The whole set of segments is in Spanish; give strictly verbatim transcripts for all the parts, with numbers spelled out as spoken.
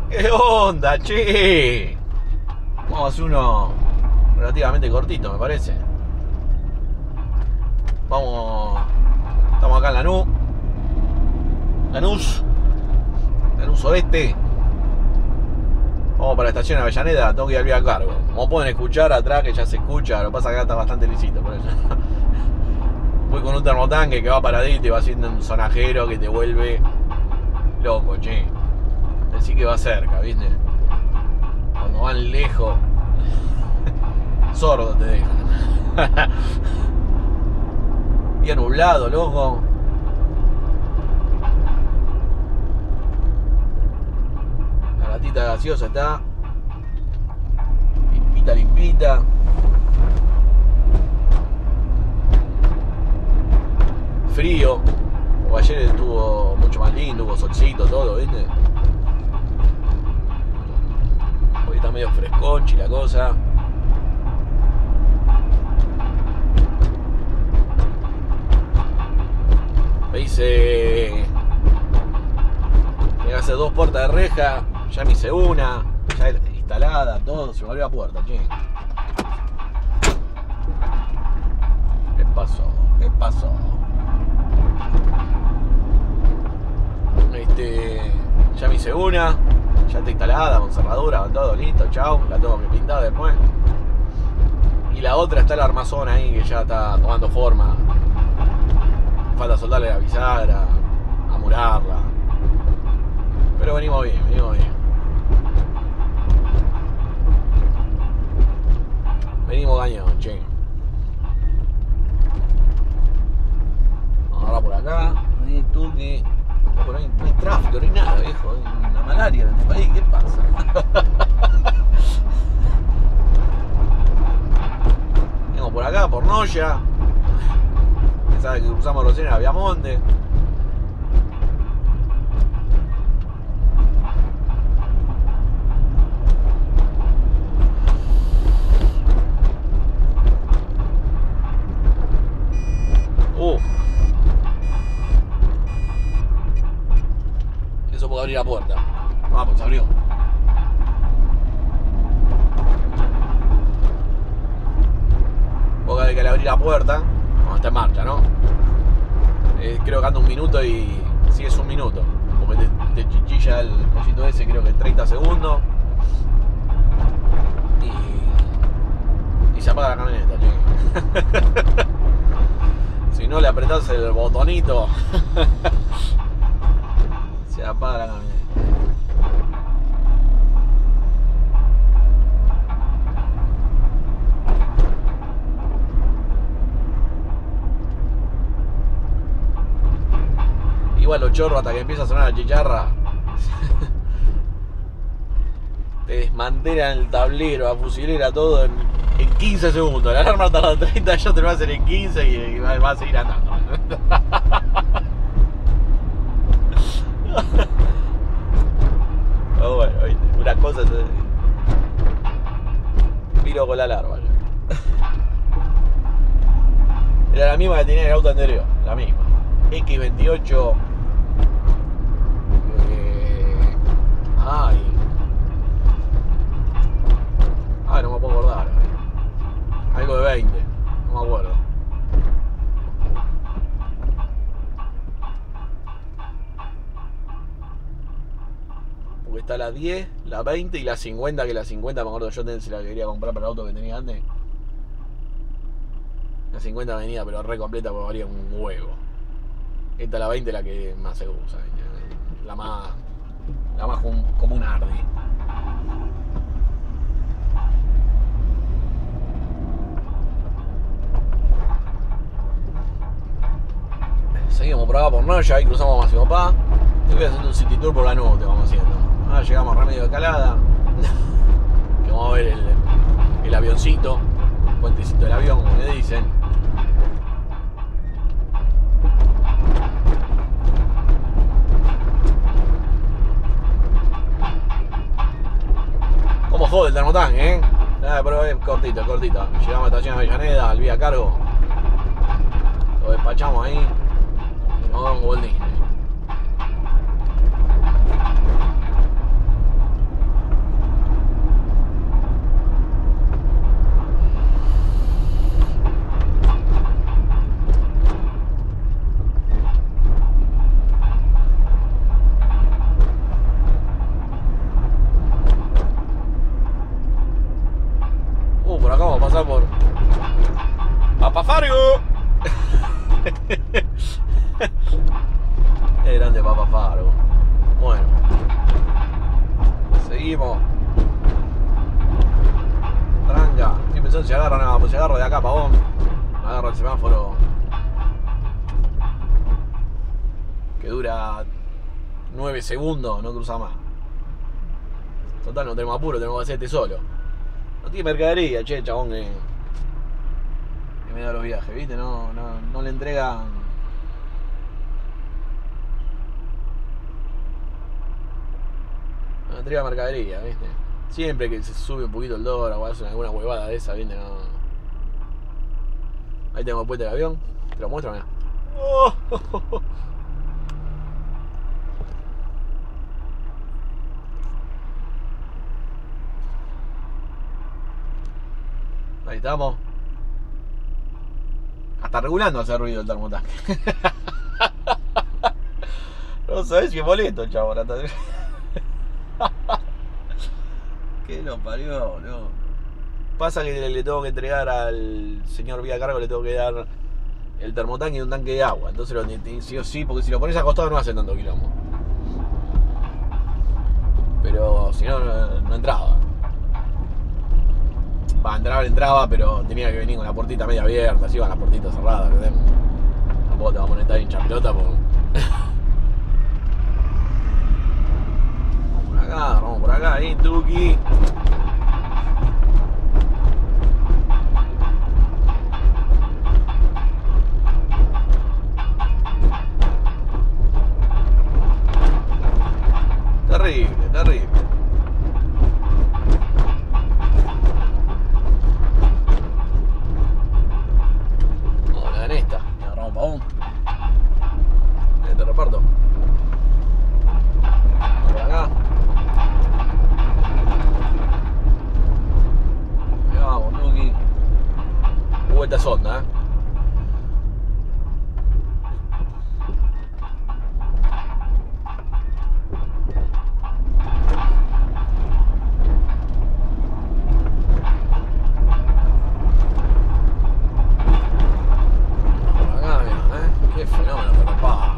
¿Qué onda, che? Vamos a hacer uno relativamente cortito, me parece. Vamos. Estamos acá en Lanús. Lanús. Lanús Oeste. Vamos para la estación Avellaneda. Tengo que ir al vía cargo. Como pueden escuchar atrás, que ya se escucha. Lo que pasa es que acá está bastante lisito, por eso. Voy con un termotanque que va paradito y va haciendo un sonajero que te vuelve loco, che. Decí que va cerca, ¿viste? Cuando van lejos, sordo te dejan. Bien nublado, loco. La latita gaseosa está limpita, limpita. Frío. O ayer estuvo mucho más lindo, hubo solcito, todo, ¿viste? Hoy está medio fresconchi la cosa. Me hice que hace dos puertas de reja, ya me hice una, ya instalada, todo, se me abrió la puerta, che. ¿Qué pasó? ¿Qué pasó? Este, ya me hice una, ya está instalada, con cerradura, con todo listo, chao, la tengo que pintar después. Y la otra está el armazón ahí que ya está tomando forma. Falta soldarle la bisagra, amurarla. Pero venimos bien, venimos bien. Venimos cañón, che. Ahora por acá, ahí tú que. No hay, no hay tráfico, no hay nada, viejo. Hay una malaria en este país, ¿qué pasa? Venimos por acá, por Noya. Que cruzamos recién a Viamonte. Uh. Eso puede abrir la puerta. Ah, pues se abrió. Porque hay que le abrir la puerta. No, está en marcha, ¿no? Eh, creo que anda un minuto y sí es un minuto. Porque te, te chichilla el cosito ese, creo que treinta segundos. Y, y se apaga la camioneta, che. Si no le apretás el botonito, se apaga la camioneta. Igual los chorros hasta que empieza a sonar la chicharra te desmantelan el tablero, la fusilera, todo en, en quince segundos. La alarma tarda treinta, yo te lo voy a hacer en quince y, y va, va a seguir andando. Pero bueno, ¿viste? Una cosa es piro con la alarma. Era la misma que tenía el auto anterior, la misma. X veintiocho. Eh, ay. Ay, no me puedo acordar. Algo de veinte. No me acuerdo. Porque está la diez, la veinte y la cincuenta. Que la cincuenta me acuerdo yo si la quería comprar para el auto que tenía antes. La cincuenta venía pero re completa porque valía un huevo. Esta la veinte es la que más se usa, la más, la más como un Ardi. Seguimos por acá por Noya, ahí cruzamos a Máximo Paz. Estoy haciendo un city tour por la noche, vamos haciendo. Ahora llegamos a Remedio de Escalada. Que vamos a ver el, el avioncito, el puentecito del avión, como le dicen. Como jode el termotanque, ¿eh? Ah, pero es cortito, cortito. Llegamos a la estación Avellaneda, al vía cargo. Lo despachamos ahí y nos damos un boldín. cargo! Es grande Papá Faro. Bueno. Seguimos. Tranca. Estoy pensando si agarro nada, pues si agarro de acá, pavón. Agarro el semáforo. Que dura nueve segundos, no cruza más. Total, no tenemos apuro, tenemos que hacer este solo. No tiene mercadería, che, chabón, que, que me da los viajes, ¿viste? No, no, no le entregan. No le entrega mercadería, ¿viste? Siempre que se sube un poquito el dólar o hacen alguna huevada de esa, ¿viste? No. Ahí tengo el puente del avión. Te lo muestro, mirá. Oh, oh, oh, oh. Ahí estamos. Hasta regulando hace ruido el termotanque. No sabés si es molesto, chabón. Hasta... ¿Qué lo parió, no? Pasa que le, le tengo que entregar al señor Vía Cargo, le tengo que dar el termotanque y un tanque de agua. Entonces lo sí o sí, porque si lo pones acostado no hace tanto quilombo. Pero si no, no, no entraba. Va, entrar, entraba, pero tenía que venir con la puertita media abierta, así con la puertita cerrada, ¿verdad? Tampoco te vas a poner tan hincha pelota porque... Vamos por acá, vamos por acá, ahí, Tuki. Terrible, terrible. Reparto. Por acá. Ahí vamos, Nuki. Vuelta sonda, eh. Por acá, mira, eh. Qué fenómeno que reparte.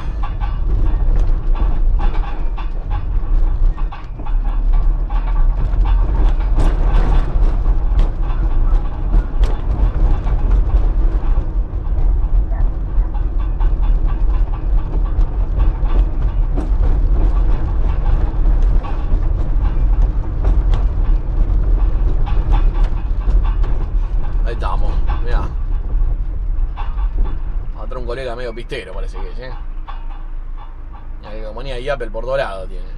Un colega medio pistero parece que es, ¿eh? La calcomanía y Apple por todos lados tiene.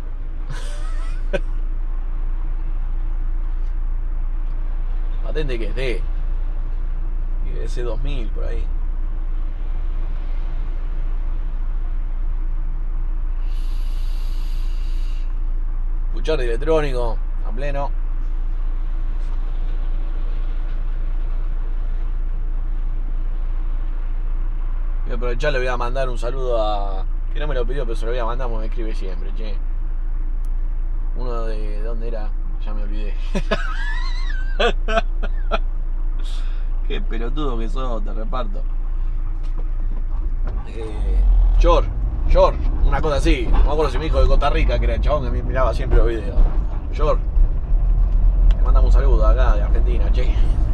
Patente que es de ese dos mil por ahí. Escuchar electrónico a pleno. Voy a aprovechar, le voy a mandar un saludo a... Que no me lo pidió, pero se lo voy a mandar porque me escribe siempre, che. Uno de... ¿de dónde era? Ya me olvidé. Qué pelotudo que sos, te reparto. Eh, George, George, una cosa así. No me acuerdo si me dijo de Costa Rica, que era el chabón que me miraba siempre los videos. George, le mandamos un saludo acá de Argentina, che.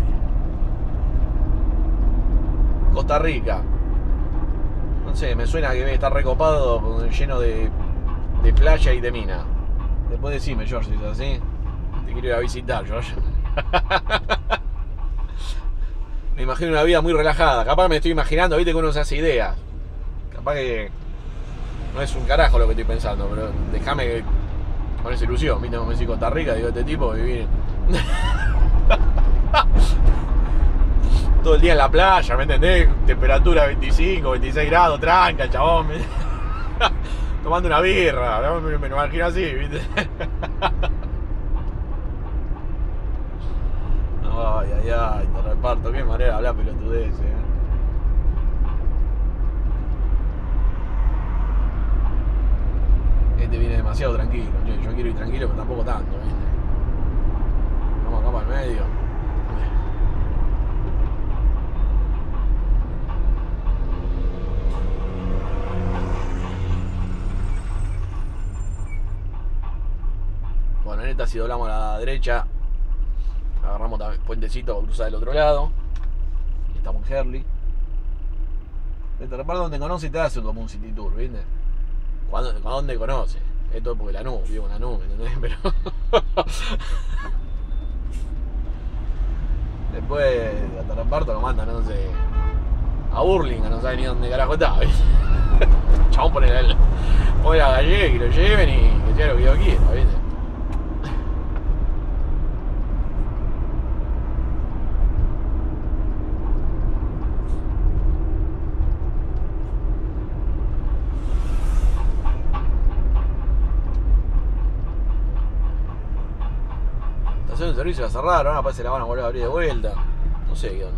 Costa Rica. No sé, me suena que debe estar recopado, lleno de, de playa y de mina. Después decime, George, si es así. Te quiero ir a visitar, George. Me imagino una vida muy relajada. Capaz me estoy imaginando, viste que uno se hace ideas. Capaz que no es un carajo lo que estoy pensando, pero déjame con esa ilusión. Viste, como me decís Costa Rica, digo, este tipo vivir todo el día en la playa, ¿me entendés? Temperatura veinticinco, veintiséis grados, tranca, chabón. Tomando una birra, ¿no? me, me lo imagino así, ¿viste? Ay, ay, ay, te reparto, qué manera de hablar pelotudez, eh. Este viene demasiado tranquilo, yo, yo quiero ir tranquilo, pero tampoco tanto, ¿viste? Vamos acá para el medio. Bueno, en esta si doblamos a la derecha, agarramos también puentecito para cruzar del otro lado. Y estamos en Herli. Este reparto donde conoce te hace como un city tour, ¿viste? ¿Cuándo, ¿Dónde conoce? Esto es porque la nube, vivo en la nube, ¿entendés? Pero... Después hasta reparto lo mandan, no sé, a Burlingame, no sabe ni dónde carajo está, ¿viste? Chabón pone la, pone la gallega y lo lleven y que sea lo que yo quiera, ¿viste? Estación de servicio la cerraron, ahora parece que la van a volver a abrir de vuelta. No sé qué onda.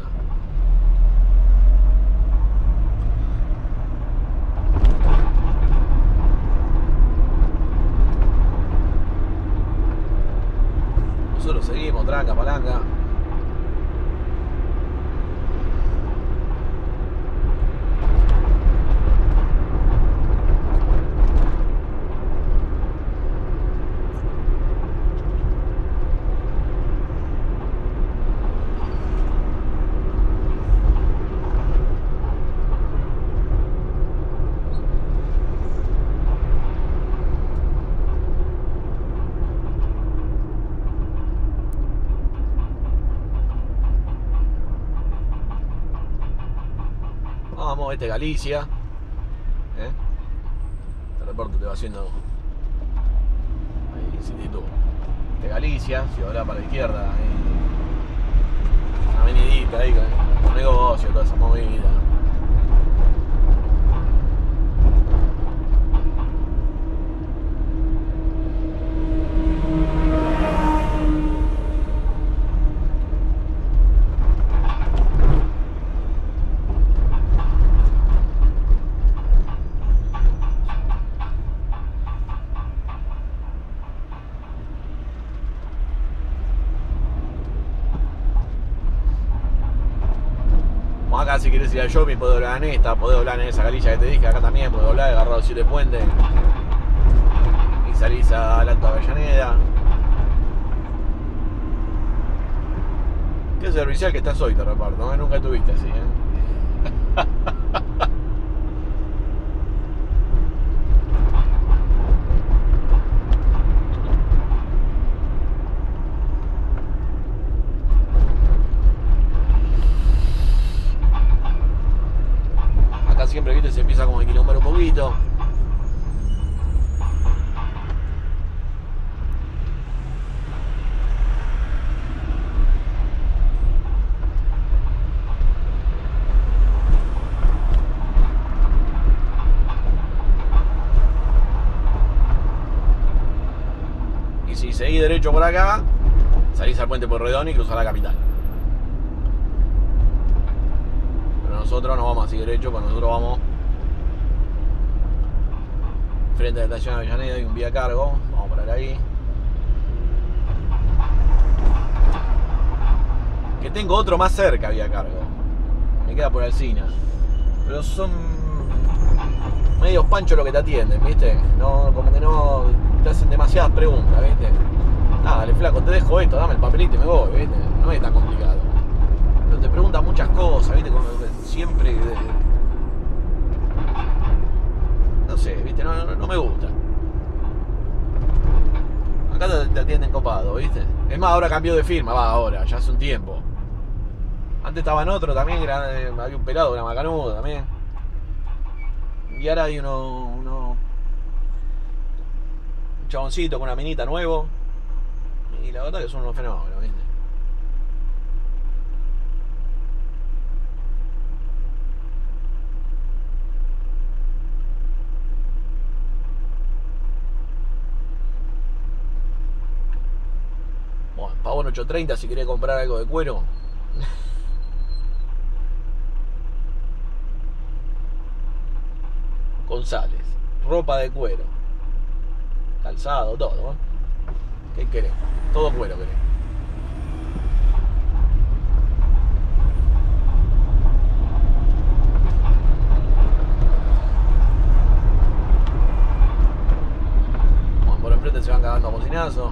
Nosotros seguimos, tranca, palanca. Vamos, este Galicia. ¿Eh? Este reporte te va haciendo. Ahí, City Tour. Este Galicia, si dobla para la izquierda, ahí. Una avenidita ahí con, con negocio, toda esa movida. Acá si quieres ir al shopping podés doblar en esta, podés doblar en esa Galicia que te dije, acá también podés doblar, agarrar los siete puentes y salís al Alto Avellaneda. Qué servicial que estás hoy, te reparto, ¿no? Nunca estuviste así, ¿eh? Siempre, viste, se empieza como a quilombar un poquito. Y si seguís derecho por acá, salís al puente Pueyrredón y cruzás la capital. Nosotros no vamos así derecho, pues nosotros vamos frente a la estación de Avellaneda y un vía cargo. Vamos a parar ahí. Que tengo otro más cerca, vía cargo. Me queda por Alsina. Pero son medios panchos los que te atienden, ¿viste? No, como que no te hacen demasiadas preguntas, ¿viste? Nada, dale flaco, te dejo esto, dame el papelito y me voy, ¿viste? No es tan complicado. Pero te preguntan muchas cosas, ¿viste? Como siempre... No sé, ¿viste? No, no, no me gusta. Acá te, te atienden copado, ¿viste? Es más, ahora cambió de firma, va, ahora, ya hace un tiempo. Antes estaba en otro también, era, había un pelado, una macanuda también. Y ahora hay uno, uno... un chaboncito con una minita nuevo. Y la verdad que son unos fenómenos, ¿viste? Bueno, Pavón ochocientos treinta si querés comprar algo de cuero. González, ropa de cuero, calzado, todo, ¿eh? ¿Qué querés? Todo cuero querés. Bueno, por enfrente Seguramente se van cagando a bocinazo.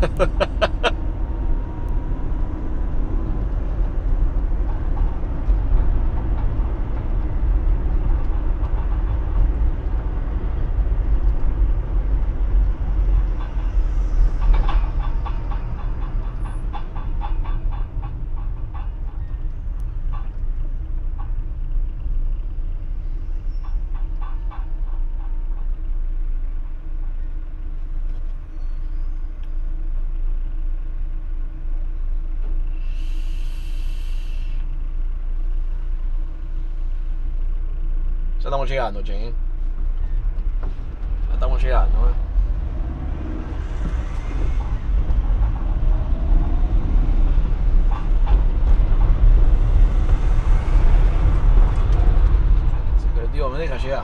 Ya estamos llegando, che. ¿eh? Ya estamos llegando, eh. Si el colectivo me deja llegar.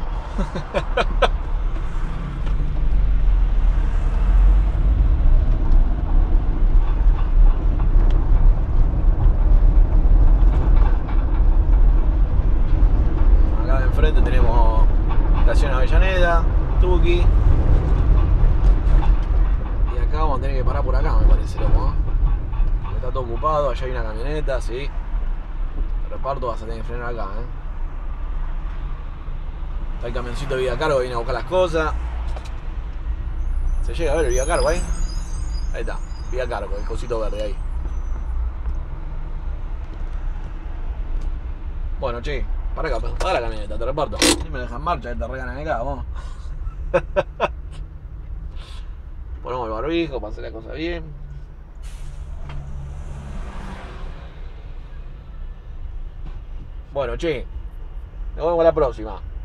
Acá enfrente tenemos Estación Avellaneda, Tuki. Y acá vamos a tener que parar por acá, me parece, loco. ¿eh? Está todo ocupado, allá hay una camioneta, sí. El reparto vas a tener que frenar acá, ¿eh? Está el camioncito de Vidacargo que viene a buscar las cosas. Se llega a ver el Vidacargo ahí. Ahí está, Vidacargo, el cosito verde ahí. Bueno, che, para acá, para la camioneta, te reparto. Si me dejan marcha, te regalan acá, vamos. Ponemos el barbijo para hacer la cosa bien. Bueno, che, nos vemos la próxima.